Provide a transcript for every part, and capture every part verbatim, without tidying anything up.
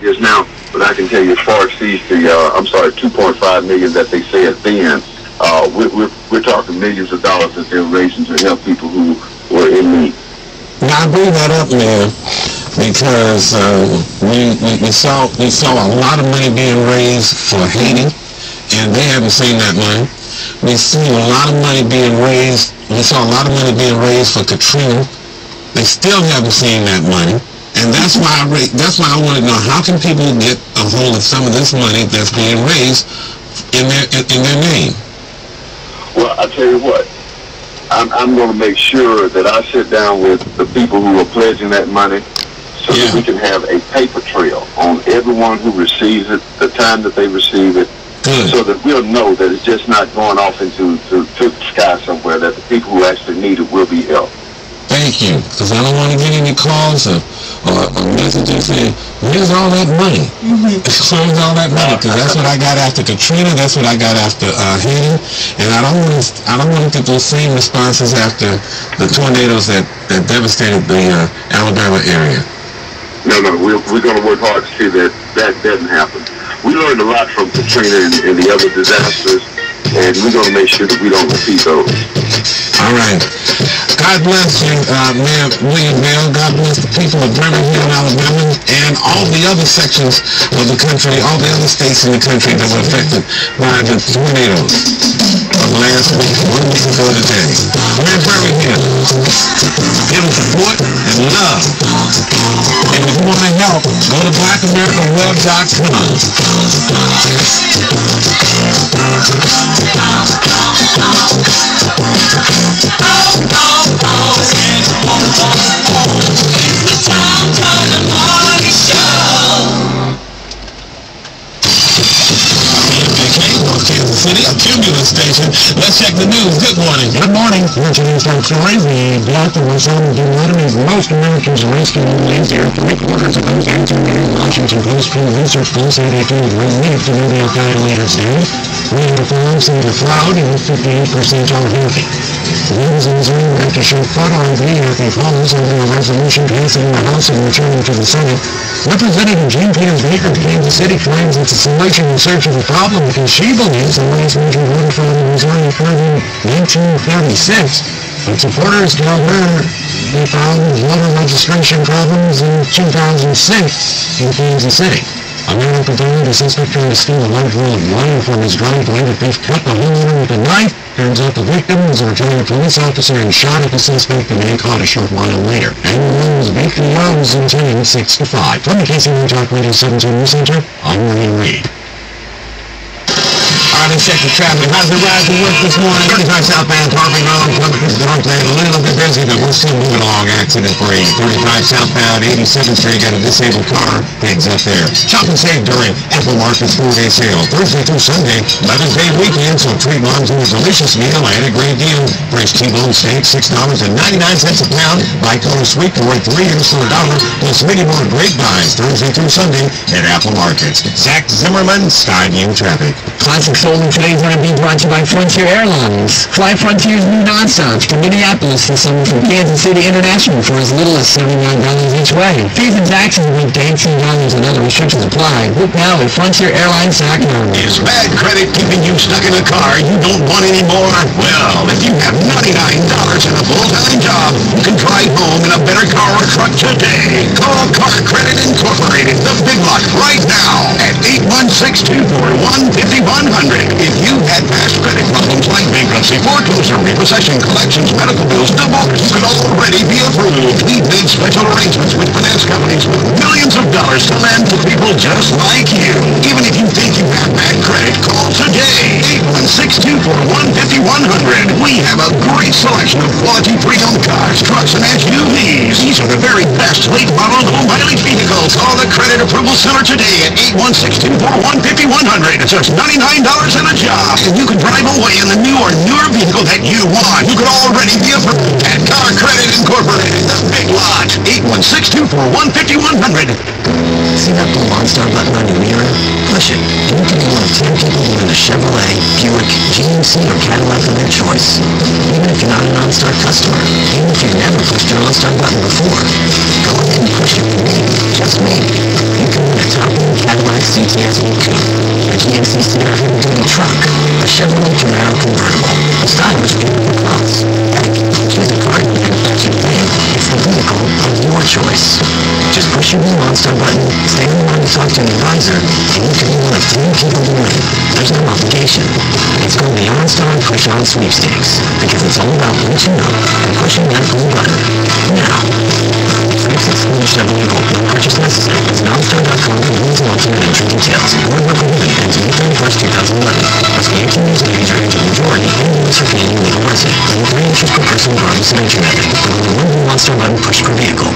is now, but I can tell you, as far as these, the uh, I'm sorry, two point five million that they said then, uh, we're, we're we're talking millions of dollars that they're raising to help people who were in need. Now I bring that up, man, because uh, we, we we saw we saw a lot of money being raised for Haiti, and they haven't seen that money. We see a lot of money being raised. We saw a lot of money being raised for Katrina. They still haven't seen that money, and that's why I ra- that's why I want to know, how can people get a hold of some of this money that's being raised in their in, in their name? Well, I tell you what, I'm I'm going to make sure that I sit down with the people who are pledging that money, so yeah. that we can have a paper trail on everyone who receives it, the time that they receive it. Good. So that we'll know that it's just not going off into to, to the sky somewhere, that the people who actually need it will be helped. Thank you, because I don't want to get any calls or, or, or messages saying, where's all that money? Mm-hmm. Where's all that money? Because that's what I got after Katrina, that's what I got after uh, Haiti, and I don't want to I don't want to get those same responses after the tornadoes that, that devastated the uh, Alabama area. No, no, we're, we're going to work hard to see that that doesn't happen. We learned a lot from Katrina and, and the other disasters, and we're going to make sure that we don't repeat those. All right. God bless you, uh, Mayor William Bell. God bless the people of Birmingham, Alabama, and all the other sections of the country, all the other states in the country that were affected by the tornadoes of last week, one week ago today. We're in Birmingham. Give them support and love. And if you want to help, go to black america web dot com. Kansas City, a Cumulus station. Let's check the news. Good morning. Good morning. Today's top story: the death of Osama bin Laden is most Americans arrested in Wednesday. Three quarters of those answering the Washington Post Pew Research poll say they feel relieved to know the Al-Qaeda leader stand. Leading farms seem to flout, and fifty-eight percent are happy. Those in Missouri have to show photo I D as they follows over a resolution passing in the House and returning to the Senate. Representative Jane Peters Baker of Kansas City claims it's a solution in search of a problem because she believes the last major voter fraud in Missouri occurred in nineteen thirty-six. But supporters tell her they found voter registration problems in two thousand six in Kansas City. A man apprehended a suspect trying to steal a large roll of wine from his driveway. The thief cut the homeowner with a knife. Turns out the victim was a retired police officer and shot at the suspect. The man caught a short while later. And the man was beat to Rose in ten, six to five. From the K C one Talk Radio seventeen News Center, I'm William Reed. All right, let's check the traffic. How's the ride to work this morning? thirty-five southbound, Parking Road, North Lane, a little bit busy, but we're still moving along accident-free. thirty-five southbound, eighty-seventh Street, got a disabled car, heads up there. Shop and save during Apple Market's four-day sale. Thursday through Sunday, Mother's Day weekend, so treat moms to a delicious meal at a great deal. Fresh T-bone steak, six dollars and ninety-nine cents a pound. Bicolor sweet corn, three years for a dollar. Plus many more great buys Thursday through Sunday at Apple Markets. Zach Zimmerman, Skyview Traffic. Classic Soul today is going to be brought to you by Frontier Airlines. Fly Frontier's new nonstops to Minneapolis this summer from Kansas City International for as little as seventy-nine dollars each way. Fees and taxes will be eighteen dollars and other restrictions apply. Book now at Frontier Airlines dot com. Is bad credit keeping you stuck in a car you don't want anymore? Well, if you have ninety-nine dollars and a full-time job, you can drive home in a better car or truck today. Call Car Credit Incorporated, the big lot, right now at eight one six, two four one, five one zero zero. If you had past credit problems like bankruptcy, foreclosure, repossession, collections, medical bills, divorce, you could already be approved. We've made special arrangements with finance companies with millions of dollars to lend to people just like you. Even if you think you have bad credit, call today. eight one six, two four one, five one zero zero. We have a great selection of quality pre-owned cars, trucks, and S U Vs. These are the very best late model low mileage vehicles. Call the Credit Approval Center today at eight one six, two four one, five one zero zero. It's just ninety-nine dollars and a job, and you can drive away in the new or newer vehicle that you want. You could already be approved at Car Credit Incorporated, the big lot. eight one six, two four one, five one zero zero. See that blue Monster button on your mirror? Push it, and you can be one of ten people who win a Chevrolet, Buick, G M C, or Cadillac of their choice. Even if you're not a OnStar customer, even if you've never pushed your OnStar button before, go ahead and push it with me, just me. You can win a top used to be a heavy-duty truck, a Chevrolet Camaro convertible. The style was beautiful clothes. Heck, choose a car manufactured today. It's the vehicle of your choice. Just push your blue OnStar button, stay in line to talk to an advisor, and you can be one of three people to win. There's no obligation. It's called the OnStar Push On Sweepstakes, because it's all about reaching up and pushing that blue button. Now, Sweeps exclude Chevrolet Gold. No purchase necessary. Visit OnStar dot com for rules and alternate entry details. Award requisition ends May thirty-first, two thousand eleven. Must be eighteen years of age or age of majority and U S or Canadian legal resident. Only three entries per person regardless of entry method. With only one blue OnStar button pushed per vehicle.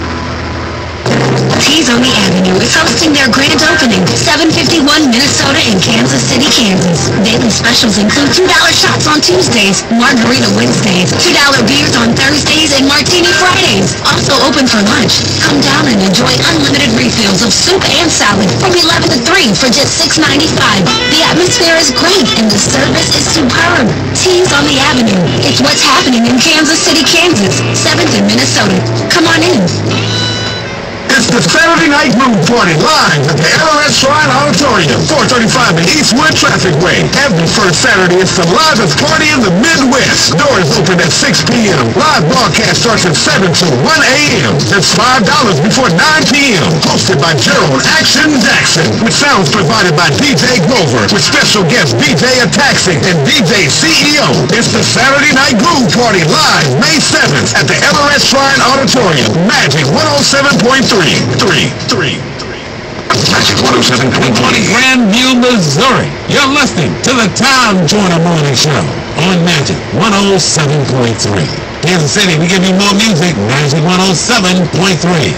Tees on the Avenue is hosting their grand opening, seven fifty-one Minnesota in Kansas City, Kansas. Daily specials include two dollar shots on Tuesdays, margarita Wednesdays, two dollar beers on Thursdays, and martini Fridays. Also open for lunch. Come down and enjoy unlimited refills of soup and salad from eleven to three for just six ninety-five. The atmosphere is great and the service is superb. Tees on the Avenue. It's what's happening in Kansas City, Kansas. seventh in Minnesota. Come on in. It's the Saturday Night Groove Party live at the L R S Shrine Auditorium, four thirty-five in Eastwood Traffic Way. Every first Saturday, it's the livest party in the Midwest. Doors open at six p.m. Live broadcast starts at seven to one a.m. That's five dollars before nine p.m. Hosted by Gerald Action Jackson, with sounds provided by D J Grover, with special guests D J Ataxi and D J C E O. It's the Saturday Night Groove Party live May seventh at the L R S Shrine Auditorium. Magic one oh seven point three. Three, three, three. Magic one oh seven point three. Grandview, Missouri. You're listening to the Tom Joyner Morning Show on Magic one oh seven point three. Kansas City, we give you more music. Magic one oh seven point three.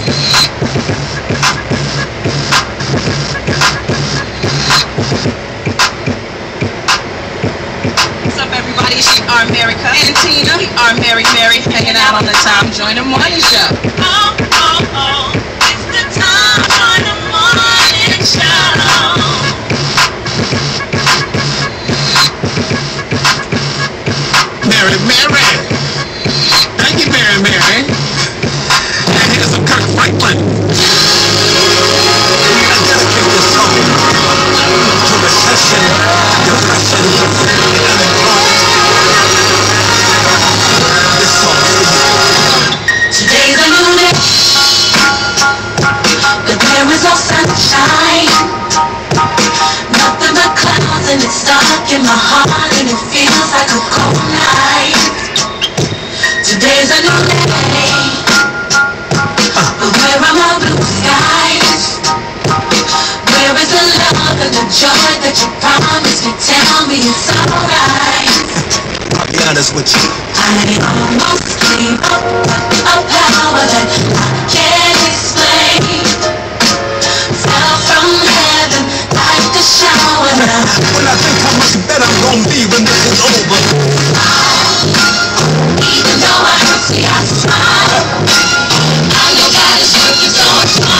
What's up, everybody? It's your Aunt America and Tina. We are Mary Mary, hanging out on the Tom Joyner Morning Show. Oh, oh, oh. Mary, Mary. Thank you, Mary, Mary. And here's some Kirk Franklin. I dedicate this song to recession, depression, and unemployment. This song is for you. Today's a new day, but there is no sunshine. Nothing but clouds, and it's stuck in my heart, and it feels like a cold night. Today's a new day, but where are my blue skies? Where is the love and the joy that you promised me? Tell me it's alright. I'll be honest with you. I almost gave up a power that I can't explain. Fell from heaven like a shower now. When I think how much better I'm gonna be when this is over. Even though I hurt, see I smile. I know God is working so much more.